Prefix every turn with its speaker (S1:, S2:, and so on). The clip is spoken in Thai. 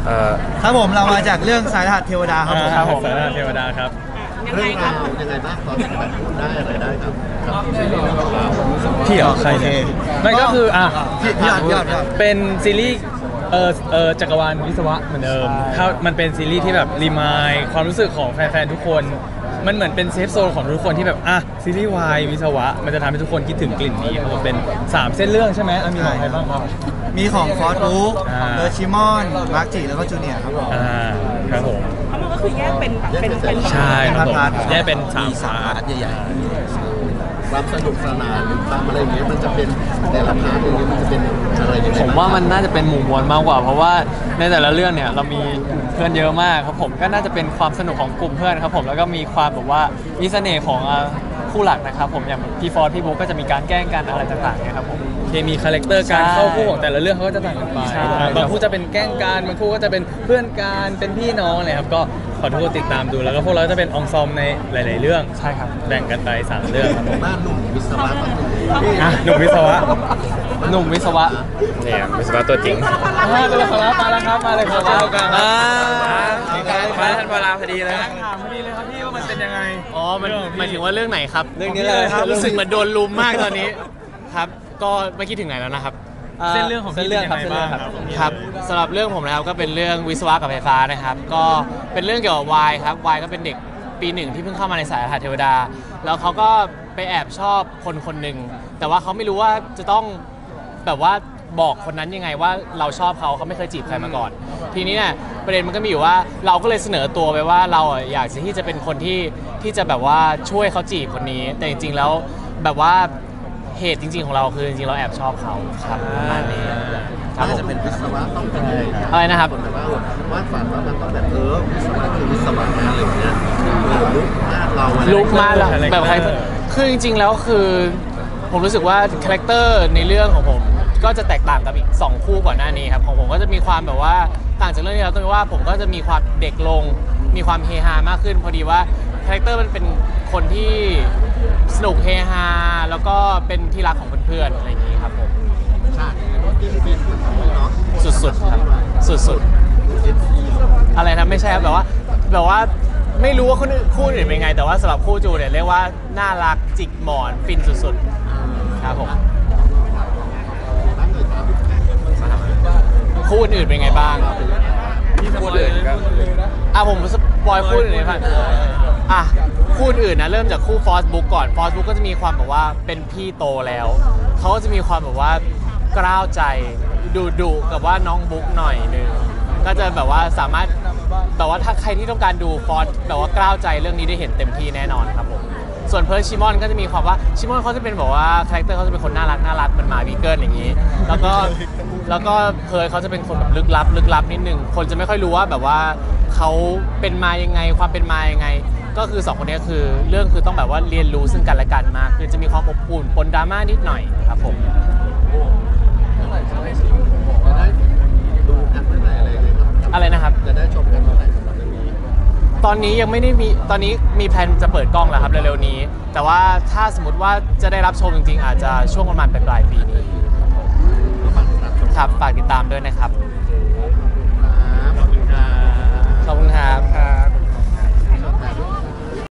S1: ครับผมเรามาจากเรื่องสายรหัสเทวดาครับผม
S2: ครับผมสายรหัสเทวดาครับ
S3: ยังไงครับยังไงบ้างตอนที่แบบได้อะไรได้ครับซีรีส์ของเรา
S2: พี่เหรอใครเนี่ยไม่ก็คือ
S1: พี่ยอด
S2: เป็นซีรีส์จักรวาลวิศวะเหมือนเดิมถ้ามันเป็นซีรีส์ที่แบบรีมายความรู้สึกของแฟนๆทุกคนมันเหมือนเป็นเซฟโซนของทุกคนที่แบบซีรีส์วายวิศวะมันจะทำให้ทุกคนคิดถึงกลิ่นนี้ครับผมเป็น3เส้นเรื่องใช่ไหมมีของใครบ้างครับ
S1: มีของฟอสบุ๊กของเดอร์ชิมอนมาร์กจิแล้วก็จูเนียร์ครับผม
S2: ครับผม
S4: เพราะมันก็คือแยกเป็นแบบเป็น
S2: ใช่ครับผมแยกเป็น3
S1: พาร์ทใหญ่
S3: ความสนุกสนานหรือความอะไรอย่างเงี้ยมันจะเป็นแต่ละพาร์ทอย่างเงี้ยมันจะเป็นอะไรยังไง
S5: ผมว่ามันน่าจะเป็นหมู่มวลมากกว่าเพราะว่าในแต่ละเรื่องเนี่ยเรามีเพื่อนเยอะมากครับผมก็น่าจะเป็นความสนุกของกลุ่มเพื่อนครับผมแล้วก็มีความแบบว่ามีเสน่ห์ของคู่หลักนะครับผมอย่างพี่ฟอร์ดพี่บุ๊กก็จะมีการแกล้งกันอะไรต่างๆเนี่ยครับผม
S2: เคมีคาแรคเตอร์การเข้าคู่ของแต่ละเรื่องเขาก็จะต่างกันไปบางคู่จะเป็นแกล้งกันบางคู่ก็จะเป็นเพื่อนกันเป็นพี่น้องเลยครับก็ขอทุกคนติดตามดูแล้วก็พวกเราจะเป็นองซอมในหลายๆเรื่อง
S5: ใช่ครับ
S2: แบ่งกันไป3เรื่องครับผม
S3: บ้านหนุ่มวิศวะ
S2: หนุ่มวิศวะ
S5: เนี่ยวิศวะตัวจริง
S2: ตัวละครมาแล้วครับมาเลยครับ
S5: มาทันเวลาพอดีเลย
S2: ถามพอดีเลยครับพี่ว่ามันเป็นยังไง
S5: มันหมายถึงว่าเรื่องไหนครับ
S2: เรื่องนี้เลยครับ
S5: รู้สึกเหมือนโดนลุมมากตอนนี้ครับก็ไม่คิดถึงไหนแล้วนะครับ
S2: เส้นเรื่องของพี่เป็นยังไงบ้าง
S5: ครับสำหรับเรื่องผมนะครับก็เป็นเรื่องวิศวะกับไฟฟ้านะครับก็เป็นเรื่องเกี่ยวกับวายครับวายก็เป็นเด็กปี1ที่เพิ่งเข้ามาในสายรหัสเทวดาแล้วเขาก็ไปแอบชอบคนหนึ่งแต่ว่าเขาไม่รู้ว่าจะต้องแบบว่าบอกคนนั้นยังไงว่าเราชอบเขาไม่เคยจีบใครมาก่อนทีนี้เนี่ยประเด็นมันก็มีอยู่ว่าเราก็เลยเสนอตัวไปว่าเราอยากที่จะเป็นคนที่จะแบบว่าช่วยเขาจีบคนนี้แต่จริงๆแล้วแบบว่าเหตุจริงๆของเราคือจริงๆเราแอบชอบเขาครับประมาณนี้
S3: ถ้าจะเป็นวิศวะต้องเป็น
S5: อะไรนะครับ
S3: แบบว่าฝันว่ามันต้องแบบวิศวะคือวิศวะอะไรอย่างเงี้ย
S5: ลุกมาเราแบบใครคือจริงๆแล้วคือผมรู้สึกว่าคาแรคเตอร์ในเรื่องของผมก็จะแตกต่างกับอีก2คู่ก่อนหน้านี้ครับของผมก็จะมีความแบบว่าต่างจากเรื่องที่เราต้องว่าผมก็จะมีความเด็กลงมีความเฮฮามากขึ้นพอดีว่าคาแรคเตอร์มันเป็นคนที่สนุกเฮฮาแล้วก็เป็นที่รักของเพื่อนๆอะไรอย่างนี้ครับผม
S3: ใช่ที่เป็นเนาะ
S5: สุดๆครับสุดๆอะไรนะไม่ใช่ครับแบบว่าไม่รู้ว่าคู่อื่นเป็นไงแต่ว่าสำหรับคู่จูเนี่ยเรียกว่าน่ารักจิกหมอนฟินสุดๆครับผมคู่อื่นเป็นไงบ้าง
S2: คู่อื่นก็
S5: ผมสปอยคู่อื่นเลยครับคู่อื่นนะเริ่มจากคู่ฟอสบุ๊กก่อนฟอสบุ๊กก็จะมีความแบบว่าเป็นพี่โตแล้วเขาก็จะมีความแบบว่ากล้าวใจดุกับว่าน้องบุ๊กหน่อยนึงก็จะแบบว่าสามารถแบบว่าถ้าใครที่ต้องการดูฟอสแบบว่ากล้าวใจเรื่องนี้ได้เห็นเต็มที่แน่นอนครับผมส่วนเพิร์ชชิมอนก็จะมีความว่าชิมอนเขาจะเป็นแบบว่าคาแรคเตอร์เขาจะเป็นคนน่ารักมันหมาวีเกิลอย่างนี้แล้วก็เพิร์ชเขาจะเป็นคนแบบลึกลับนิดนึงคนจะไม่ค่อยรู้ว่าแบบว่าเขาเป็นมายังไงความเป็นมายังไงก็คือ2คนนี้คือเรื่องคือต้องแบบว่าเรียนรู้ซึ่งกันและกันมากคือจะมีความอบอุ่นปนดราม่านิดหน่อยครับผม
S3: จะได้ดูกันเมื่อไหร่
S5: อะไรนะครับ
S3: จะได้ชมกันเมื่อไหร่สำหรับเรื่องนี้
S5: ตอนนี้ยังไม่ได้มีตอนนี้มีแผนจะเปิดกล้องแล้วครับเร็วๆนี้แต่ว่าถ้าสมมติว่าจะได้รับชมจริงๆอาจจะช่วงประมาณปลายปีนี้ครับฝากติดตามด้วยนะครับ